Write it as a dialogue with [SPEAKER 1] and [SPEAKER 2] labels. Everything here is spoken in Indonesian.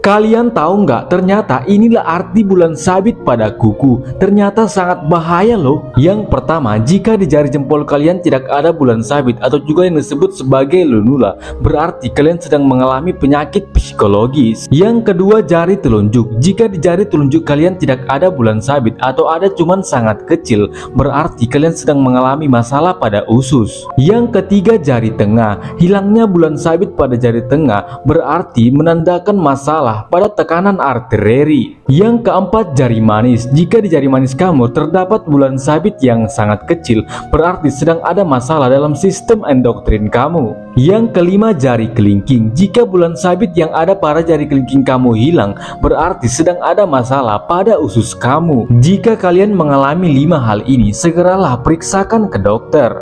[SPEAKER 1] Kalian tahu nggak, ternyata inilah arti bulan sabit pada kuku. Ternyata sangat bahaya loh. Yang pertama, jika di jari jempol kalian tidak ada bulan sabit atau juga yang disebut sebagai lunula, berarti kalian sedang mengalami penyakit psikologis. Yang kedua, jari telunjuk. Jika di jari telunjuk kalian tidak ada bulan sabit atau ada cuman sangat kecil, berarti kalian sedang mengalami masalah pada usus. Yang ketiga, jari tengah. Hilangnya bulan sabit pada jari tengah berarti menandakan masalah pada tekanan arteri. Yang keempat, jari manis. Jika di jari manis kamu terdapat bulan sabit yang sangat kecil, berarti sedang ada masalah dalam sistem endokrin kamu. Yang kelima, jari kelingking. Jika bulan sabit yang ada pada jari kelingking kamu hilang, berarti sedang ada masalah pada usus kamu. Jika kalian mengalami 5 hal ini, segeralah periksakan ke dokter.